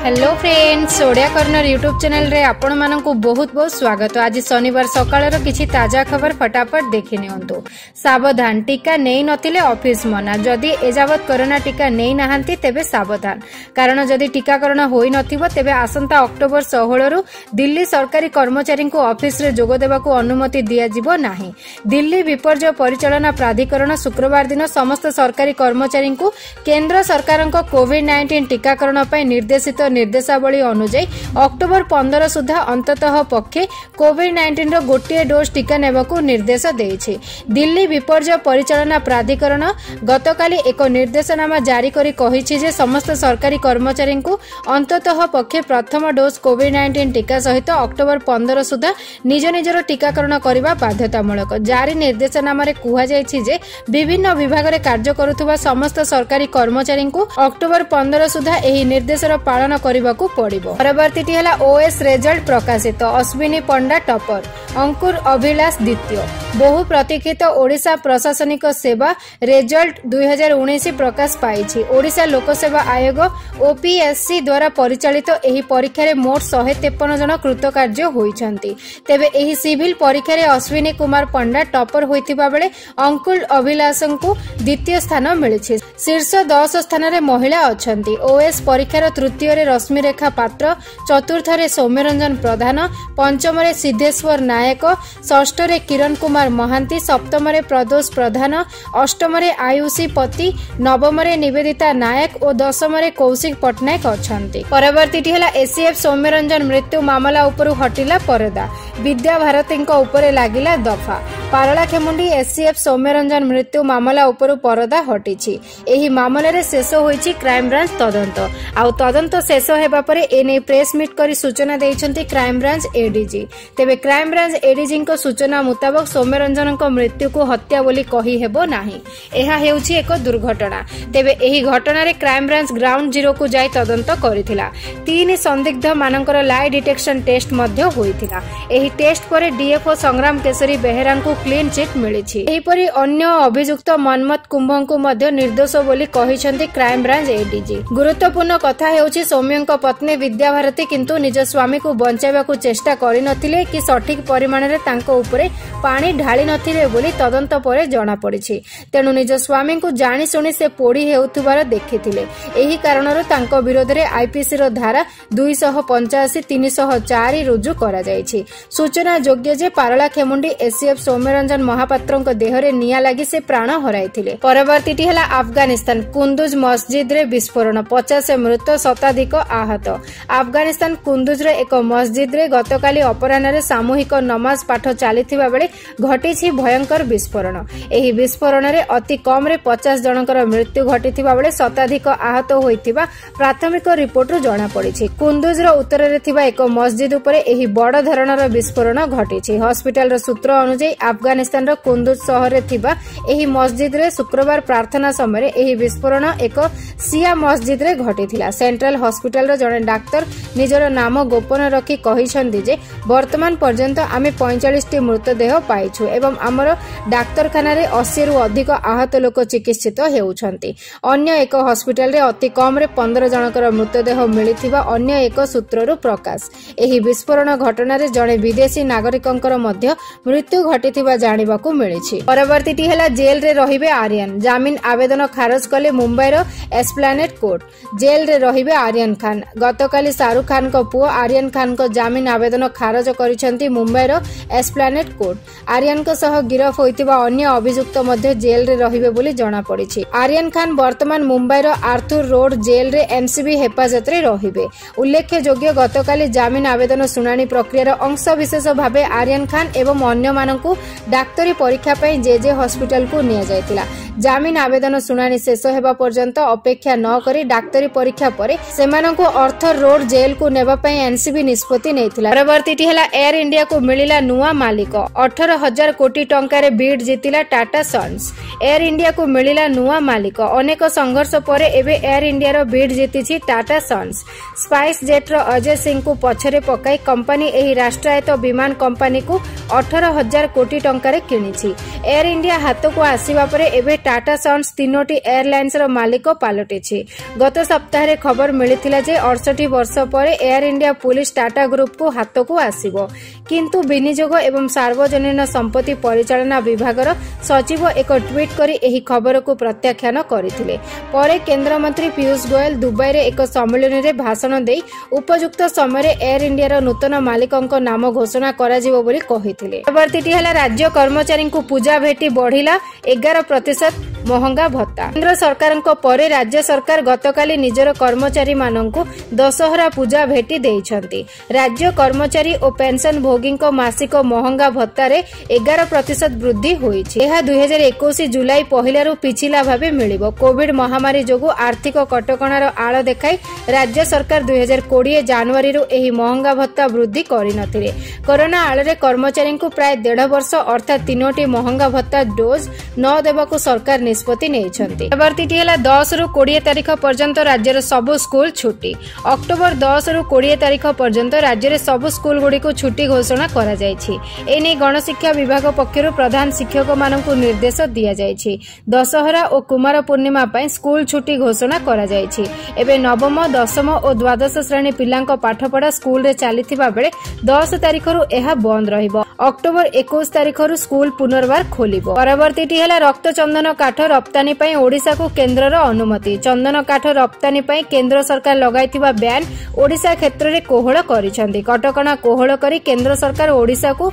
Hello friends, Odia corner YouTube channel रे आपण मानकु बहुत बहुत स्वागत। आज शनिवार सकाळर किछि ताजा खबर फटाफट देखि नियंतु। सावधान, टीका नेई नथिले ऑफिस मना। जदि एजावत कोरोना टीका नेई नाहंती तेबे सावधान, कारण जदि टीकाकरण होई नथिबो तेबे आसंता अक्टोबर 16 रु दिल्ली सरकारी कर्मचारी को ऑफिस रे जोग देबाकू अनुमति दिया जिवो नाही। दिल्ली विपर्यय परिचालना प्राधिकरण शुक्रवार दिन समस्त सरकारी कर्मचारी को केंद्र सरकार कोविड-19 टीकाकरण पई निर्देशित निर्देशावली अनुଯାୟୀ अक्टोबर 15 सुधा अंततः पक्षे कोविड-19 रो गोटे डोज टीका नेबाकू निर्देश देइछि। दिल्ली विपर्यय परिचालना प्राधिकरण गतकाली एक निर्देशनामा जारी करी कहिछि जे समस्त सरकारी कर्मचारी को अंततः पक्षे प्रथम डोज कोविड-19 टीका सहित अक्टोबर 15 सुधा निज निजर टीकाकरण करबा बाध्यतामूलक। जारी निर्देशनामा रे कुहा जाइछि जे विभिन्न विभाग रे कार्य करुथुबा समस्त सरकारी कर्मचारी को अक्टोबर 15 सुधा एही निर्देशर पालन करबाकू पड़िबो। परवर्तीटी हला ओएस रिजल्ट प्रकाशित। अश्विनी पंडा टॉपर, अंकुर अभिलाष द्वितीय। बहु प्रतीक्षित ओडिशा प्रशासनिक सेवा रिजल्ट 2019 प्रकाश पाइछि। ओडिशा लोक सेवा आयोग ओपीएससी द्वारा परिचालित एही परीक्षा रे मोट 153 जन कृतकार्य होइछन्ति। तेबे एही सिविल परीक्षा रे अश्विनी कुमार पंडा टॉपर होइतिबा बेले अंकुर अभिलाषंकु द्वितीय स्थान मिलिछि। शीर्ष 10 स्थान रे महिला अछन्ति। ओएस परीक्षार तृतीय रे रश्मि रेखा पात्र, चतुर्थ रे सौम्यरंजन प्रधान, पंचम रे सिद्धेश्वर नायक, षष्ठ रे किरण कुमार महांती, सप्तम रे प्रदोष प्रधान, अष्टम रे आयुषी पति, नवम रे निवेदिता नायक और दशम रे कौशिक पटनायक अछन्ति। परवर्तीटी हला एसीएफ सौम्यरंजन मृत्यु मामला उपरु हटिला परदा। विद्या भारतीଙ୍କ उपरे लागिला दफा। पारलाखेमुंडी एसीएफ सौम्यरंजन मृत्यु मामला उपरु परदा हटिछि। एही मामला रे शेष होईछि क्राइम ब्रांच तदंत। आउ तदंत शेष हेबा परे एने प्रेस मीट करी सूचना दैछन्ति क्राइम ब्रांच एडीजी। तेबे क्राइम ब्रांच एडीजी को सूचना मुताबक सौम्यरंजन मृत्यु को हत्या बोली कही हेबो नाही। एहा हेउछि एक दुर्घटना। तेबे एही घटना रे क्राइम ब्रांच ग्राउंड जीरो को जाई तदंत करिथिला। 3 संदिग्ध मानकर लाई डिटेक्शन टेस्ट मध्ये होइथिला। एही टेस्ट परे डीएफओ संग्राम केसरी बेहेरा को क्लीन चिट मिलिछि। एही परी अन्य अभियुक्त मनमत कुंभ को मध्ये निर्दोष बोली कहिसंति क्राइम ब्रांच एडीजी। गुरुत्वपूर्ण कथा हेउछि सौम्यଙ୍କ पत्नी विद्या भारती किंतु निज स्वामी को बंचाइबाकू चेष्टा करि नथिले कि सठिक परिमाण रे तांको उपरे पानी ढाली नथिले बोली तदंत परे जणा पड़िछि। तेनु निज स्वामी को जानि सुनि से पोड़ी हेउथुबार देखिथिले। एही कारणरो तांको विरोध रे आईपीसी रो धारा 285 304 रुजु करा जायछि। सूचना योग्य जे पारलाखेमुंडी एसीएफ सौम्यरंजन महापात्रଙ୍କ देहरे निया लागि से प्राण हराइथिले। परवर्तीटी हला अफगानिस्तान कुंदुज मस्जिद रे विस्फोरण, 50 मृत, शताधिक आहत। अफगानिस्तान कुंदुज रे एक मस्जिद रे गतकाली अपराह्न रे सामूहिक नमाज पाठ चलिथिबा बेले घटिछि भयंकर विस्फोरण। एही विस्फोरण रे अति कम रे 50 जनकर मृत्यु घटिथिबा बेले शताधिक आहत होइथिबा प्राथमिक रिपोर्ट रु जणा पड़िछि। कुंदुज रो उत्तर रे थिबा एक मस्जिद उपरे एही बड़ धरणर विस्फोरण घटिछि। हॉस्पिटल रो सूत्र अनुसार अफगानिस्तान रो कुंदुज शहर रे थिबा एही मस्जिद रे शुक्रवार प्रार्थना समय एही विस्फोरण एक सिया मस्जिद रे घटिथिला। सेंट्रल हॉस्पिटल रो जने डाक्टर निजर नाम गोपन रखी कहिसंदी जे वर्तमान पर्यंत आमे 45 टी मृतदेह पाइछु एवं हमर डाक्तरखाना रे 80 रु अधिक आहत लोक चिकित्सित हेउछंती। अन्य एक हॉस्पिटल रे अति कम रे 15 जनकर मृतदेह मिलिथिबा अन्य एक सूत्र रु प्रकाश। एही विस्फोरण घटना रे जने विदेशी नागरिकंकर मध्य मृत्यु घटिथिबा जानिबाकू मिलिछि। परवर्तीटी हला जेल रे रहिबे आर्यन, जामिन आवेदन खारज कले मुंबई रो एस्प्लानेड कोर्ट। जेल रे रहिबे आर्यन खान। गतकाली शाहरुख खान को पुओ आर्यन खान को जामिन आवेदन खारज करिसंती मुंबई रो एस्प्लानेड कोर्ट। आर्यन को सह गिरफ होइतिबा अन्य अभियुक्त मध्य जेल रे रहिबे बोली जणा पड़िछि। आर्यन खान वर्तमान मुंबई रो आर्थर रोड जेल रे एमसीबी हेफाजत रे रहिबे। उल्लेख्य योग्य गतकाली जामिन आवेदन सुनानी प्रक्रियार अंश विशेष भाबे आर्यन खान एवं अन्य मानकू डाक्तरी परीक्षा पई जे हॉस्पिटल को निया जायतिला। जामिन आवेदन सुनानी शेष हेबा पर्यंत अपेक्षा न करी डाक्तरी परीक्षा परे सेमानंकु आर्थर रोड जेल को नेबा पई एनसीबी निष्पत्ति नेथिला। परवर्तीटी हला एयर इंडिया को मिलिला नुआ मालिक। 18,000 कोटी टंका रे बीड जितिला टाटा सन्स। एयर इंडिया को मिलिला नुआ मालिक। अनेक संघर्ष परे एबे एयर इंडिया रो बीड जीतिछि टाटा सन्स। स्पाइस जेट रो अजय सिंह को पछरे पकाई कंपनी एही राष्ट्रायत्त ସ୍ଥିତ विमान कंपनी को 18,000 कोटी टंकार किणी। एयर इंडिया हाथ को आसवा पर एवं टाटा सन्स 3टी एयरलाइंस मालिक पलटि। गत सप्ताह खबर मिलता जे 68 वर्ष पर Air India police Tata group को हाथ को आसिबो, किंतु विनियोग एवं सार्वजनिक संपत्ति परिचालना विभाग सचिव एक ट्वीट करी एही खबर को प्रत्याख्यान करथिले। परे केंद्र मंत्री पीयूष गोयल दुबई रे एक सम्मेलन रे भाषण देई उपयुक्त समय एयर इंडिया नूतन मालिकंक नाम घोषणा करा जिवो बोली कहिथिले। परवर्तीटी हला राज्य कर्मचारी को पूजा भेटी बढ़िला 11% महंगा भत्ता। केंद्र सरकार परे राज्य सरकार गतकाली निजर कर्मचारी मानंकु दशहरा पूजा भेटी देइछंती। राज्य कर्मचारी और पेंशन भोगी मासिक महंगा भत्ता रे 11% वृद्धि होईछि। यह 2021 जुलाई पहिलारु पिछिला भाबे मिलिबो। कोविड महामारी जोगु आर्थिक कटकणार आळ देखाई राज्य सरकार 2020 जनवरी रु एही महंगा भत्ता वृद्धि करिनथिले। कोरोना आळरे कर्मचारी को प्राय 1.5 वर्ष अर्थात 3टी महंगा भत्ता डोज न देबाकू सरकार निष्पत्ति नेइछंती। परवर्तीटी हला 10 रु 20 तारिख पर्यंत राज्यर सबु स्कूल छुट्टी। अक्टोबर 10 रु 20 तारिख पर्यंत राज्यर सबु स्कूल गुडी को छुट्टी घोषणा करा जायछि। एने गणशिक्षा विभाग पक्षरु प्रधान शिक्षक मानकु निर्देश दिया जायछि। दशहरा और कुमार पूर्णिमा पय स्कूल छुट्टी घोषणा करा जायछि। एबे नवम, दशम और द्वादश श्रेणी पिलांक पाठपढ़ा स्कूल रे चलीथिबा बेले 10 तारिख रु एहा बंद रहिबो। अक्टोबर 21 तारिख रु स्कूल पुनर्बार खोलिबो। परवर्तीटी हला रक्त चंदन काठ रप्तानी पय ओडिसा को केंद्रर अनुमति। चंदन काठ रप्तानी पय केंद्र सरकार लगाइथिबा बैन ओडिसा क्षेत्र रे कोहळ करिसंती। कटकणा कोहळ करी केंद्र सरकार ओडिसा को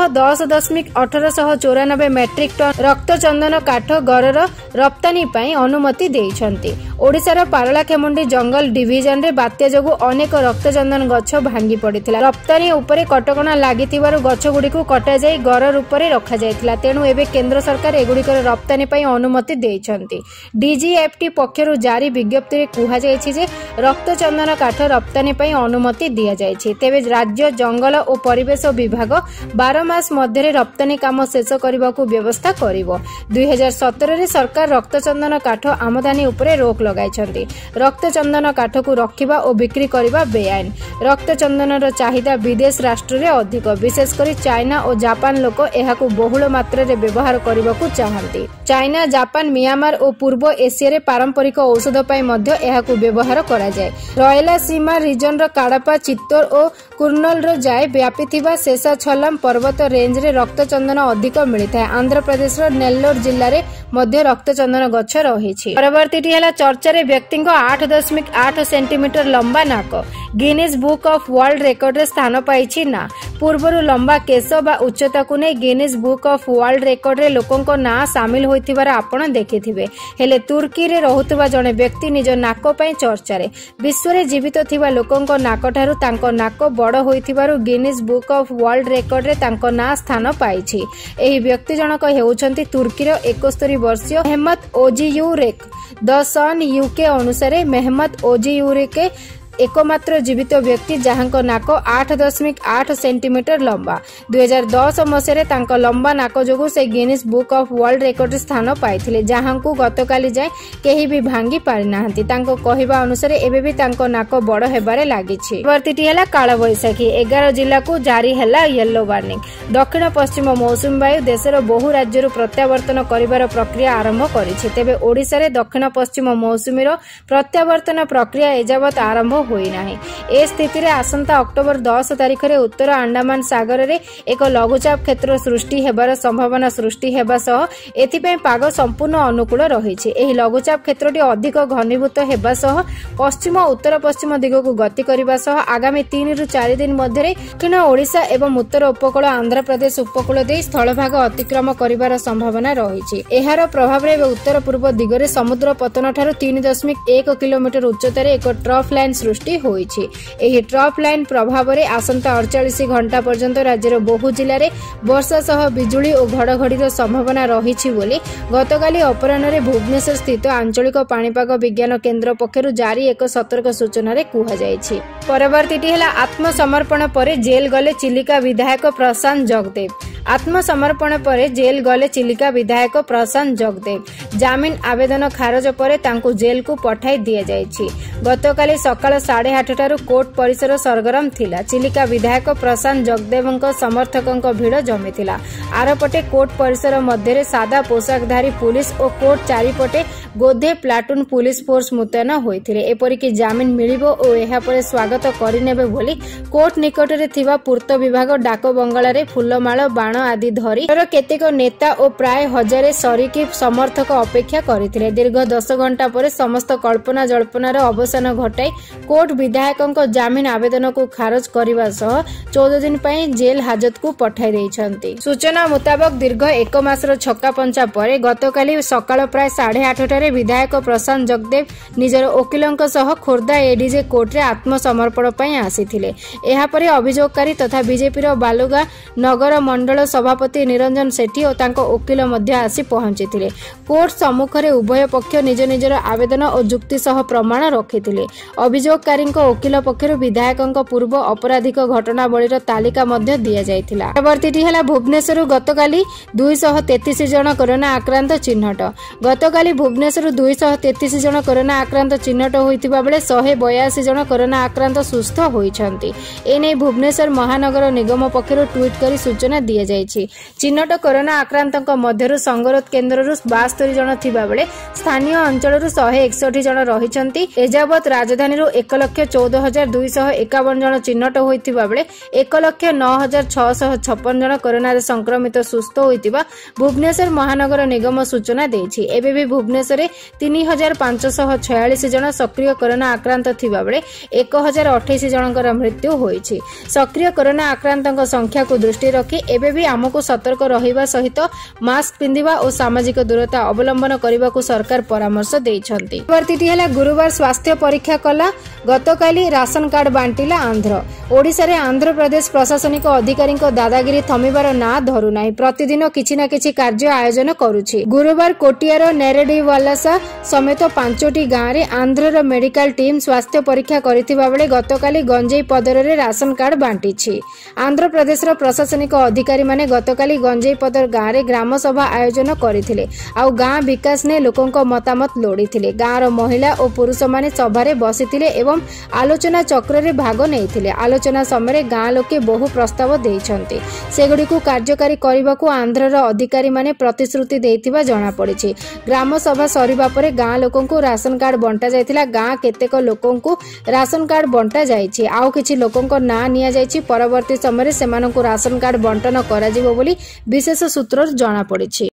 810.1894 मेट्रिक टन रक्त चंदन काठ गरर रप्तानी पय अनुमति देइछंती। ओडिसार पारलाखेमुंडी जंगल डिविजन रे बात्या जोगु अनेक रक्त चंदन गछ भांगी पड़िथिला। रप्तानी उपरे कटकणा लागिथिबारु गछ गुडीको कटा जाई गरर उपरे रखा जायथिला। तेनु एबे केंद्र सरकार एगुडीकर रप्तानी पय अनुमति देइछंती। डीजीएफटी पक्षरु जारी विज्ञप्ति रे कुहा जायछि जे रक्त चंदन काठ रप्तानी पय अनुमति दिया जायछि। तेबे राज्य जंगल और परिवेश विभाग 12 मास मध्य रप्तानी काम शेष करने व्यवस्था करिवो। 2017 रे सरकार रक्त चंदन काठ आमदानी उपरे रोक लगाइछंती। रक्त चंदन काठ को रखिबा और बिक्री करिबा बेआईन। रक्त चंदनर चाहिदा विदेश राष्ट्र रे अधिक, विशेषकर चाइना और जापान लोक एहाकु बहुल मात्रा रे व्यवहार करबाकू चाहंती। चाइना, जापान, म्यांमार और पूर्व एशिया रे पारंपरिक औषध पय मध्य एहाकू व्यवहार करा जाय। रयलासीमा रीजन रो काडापा, चित्तौर और कुर्नूल रो जाय व्यापीथिबा शेषाचलम पर्वत रेंज रे रक्त चंदन अधिक मिलिथाय। आंध्र प्रदेश रो नेल्लोर जिल्ला रे मध्य रक्त चंदन गछ रहिछि। परवर्तीटी हला चर्चा रे व्यक्ति 8.8 सेंटीमीटर लंबा नाक Guinness book of world record रे स्थान पाइछि ना। पूर्वरु लंबा केश बा उच्चता को नै Guinness book of world record रे लोकंक ना शामिल होइथिबार आपण देखिथिबे। हेले तुर्की रे रहुतबा जणे व्यक्ति निज नाक पय चर्चा रे। विश्व रे जीवित थिबा लोकंक नाक ठारू तांको नाक बड़ होइथिबारु Guinness book of world record रे तांको ना स्थान पाइछि। एही व्यक्ति जनक हेउछंती तुर्की रो 71 वर्षीय मेहमत ओजियुरेक। द सन यूके अनुसार मेहमत ओजियुरेक एकमात्र जीवित व्यक्ति जहां नाक 8.8 सेंटीमीटर लंबा। 2010 मसीह तांको लंबा नाक जोगु से Guinness book of world record स्थान पाइथिले, जहां को गतकाली जाय केही भी भांगी पारि नाहंती। तांको कहिबा अनुसार एबे भी तांको नाक बड़ हेबारे लागिछि। वर्तिटी हला काळ बैसाखी। 11 जिल्ला को जारी हला येलो वार्निंग। दक्षिण पश्चिम मौसुमी वायु देशर बहु राज्यरु प्रत्यावर्तन करिवार प्रक्रिया आरंभ करिछि। तेबे ओडिसा रे दक्षिण पश्चिम मौसुमी रो प्रत्यावर्तन प्रक्रिया एजावत आरंभ होई नाही। ए स्थिति रे आसंता अक्टोबर 10 तारिख रे उत्तर अंडमान सागर रे एक लघुचाप क्षेत्र सृष्टि हेबार संभावना सृष्टि हेबा सह एथिपय पाग संपूर्ण अनुकूल रहिछि। एही लघुचाप क्षेत्रटी अधिक घनीभूत हेबा सह पश्चिम उत्तर पश्चिम दिगकु गति करिबा सह आगामी 3 रु 4 दिन मध्ये दक्षिण ओडिशा एवं उत्तर उपकूल आंध्र प्रदेश उपकूल दे स्थलभाग अतिक्रम करिबार संभावना रहिछि। एहार प्रभाव रे उत्तर पूर्व दिगरे समुद्र पतन ठारू 3.1 किलोमीटर उच्चतार एक ट्रफ लाइन सृष्टि होईछि। एही ट्रफ लाइन प्रभाव रे आसंता 48 घंटा पर्यंत राज्यर बहु जिल्ला रे वर्षा सह बिजुली और घड़घड़ीर संभावना रहिछि बोली गतकाली अपराह्न रे भुवनेश्वर स्थित आंचलिक पाणीपाग विज्ञान केंद्र पक्षरु जारी एक सतर्क सूचना रे कुहा जायछि। परवर्तीटी हला आत्मसमर्पण परे जेल गले चिलिका विधायक प्रशांत जगदेव। आत्मसमर्पण पर जेल गले चिलिका विधायक प्रशांत जगदेव। जामिन आवेदन खारज पर तांकु जेल को पठाई दिया जायछि। गतकाली सकाळ 8:30 कोर्ट परिसर सरगरम थिला। चिलिका विधायक प्रशांत जगदेवଙ୍କ समर्थकଙ୍କ भिड़ जमिथिला। आरपटे कोर्ट परिसर मध्य सादा पोशाकधारी पुलिस और कोर्ट चारिपटे गोधे प्लाटून पुलिस फोर्स मुतयन होइथिले। एपरिक जामिन मिलिबो और एहा परे स्वागत करिनेबे बोली कोर्ट निकटरे थिबा पूर्त विभाग डाक बंगलारे फुलमाळ बाण आदि धरी केतेक नेता और प्राय 1000 सरीकी समर्थक अपेक्षा करथिले। दीर्घ 10 घंटा पर समस्त कल्पना जल्पनार अवसान घटाई कोर्ट विधायकଙ୍କ जामिन आवेदन को खारज करने सह 14 दिन पई जेल हाजत को पठाई दैछंती। सूचना मुताबक दीर्घ 1 मासर छक्का पंचा पर गतकाली सकाळ प्राय 8:30 विधायक प्रशांत जगदेव निजर वकिलଙ୍କ सह खोर्धा एडीजे कोर्ट रे आत्मसमर्पण पई आसीथिले। एहा परे अभियोगकारी तथा बीजेपी बालुगा नगर मंडल सभापति निरंजन सेठी और तांको वकिल मध्य आसी पहुंचीथिले। कोर्ट सम्मुख रे उभय पक्ष निज निजर आवेदन और जुक्ति सह प्रमाण रखिथिले। अभियोगकारी वकिल पक्षर विधायकଙ୍କ पूर्व अपराधिक घटनावलीर तालिका मध्य दिया जायथिला। परवर्ती हला भुवनेश्वर गतकाली 233 जन कोरोना आक्रांत चिन्हट। गतकाली भुवनेश्वर 233 जन कोरोना आक्रांत चिन्हट होइतिबा बेले 182 जन कोरोना आक्रांत सुस्थ होइछंती। एने भुवनेश्वर महानगर निगम पक्षर ट्वीट करी सूचना दिया जायछि। चिन्हट कोरोना आक्रांतଙ୍କ मध्यरु संगरोध केन्द्ररु 72 जन थिबा बेले स्थानीय अंचलरु 161 जन रहिछंती। एजावत राजधानी 1,14,251 जन चिन्हट होइतिबा बेले 1,09,656 जन कोरोना संक्रमित सुस्थ होइतिबा भुवनेश्वर महानगर निगम सूचना देछि। एबे भी भुवनेश्वर 3,546 जन सक्रिय कोरोना आक्रांत थिबा बेले 1,028 जनकर मृत्यु होइछि। सक्रिय कोरोना आक्रांतଙ୍କ संख्या को दृष्टि रखी एबे भी आमको सतर्क रहिबा सहित मास्क पिंधिबा और सामाजिक दूरता अवलंबन करने को सरकार परामर्श देइछंती। परवर्ती हला गुरुवार स्वास्थ्य परीक्षा कला। गतकाली राशन कार्ड बांटिला आंध्र। ओडिशा रे आंध्र प्रदेश प्रशासनिक अधिकारी दादागिरी थमिबार ना धरु नाही। प्रतिदिन किछि ना किछि कार्य आयोजन करूछि। गुरुवार कोटियार नेरेडीवालासा समेत 5टी गाँव रे आंध्रर मेडिकल टीम स्वास्थ्य परीक्षा करिथिबा बेले गतकाली गंजेई पदर रे राशन कार्ड बांटिछि। आंध्र प्रदेश प्रशासनिक अधिकारी माने गतकाली गंजेई पदर गाँव रे ग्राम सभा आयोजन करथिले। आउ गाँ विकास ने लोकंक मतामत लोड़ीथिले। गाँर महिला और पुरुष माने सभारे बसिथिले एवं आलोचना चक्र रे भाग नैथिले। आलोचना समय गाँ लोके बहु प्रस्ताव देइछंती। सेगुडी को कार्यकारी करने को आंध्रर अधिकारी माने प्रतिश्रुति देइथिबा जणा पड़िछि। ग्राम सभा सरिबा परे गाँ लोकंकु राशन कार्ड बंटा जायथिला। गाँ केतेक लोकंकु राशन कार्ड बंटा जायछि। आउ किछि लोकंक ना निया जायछि। परवर्ती समय सेमानंकु राशन कार्ड बंटन कराजिबो बोली विशेष सूत्र जणा पड़िछि।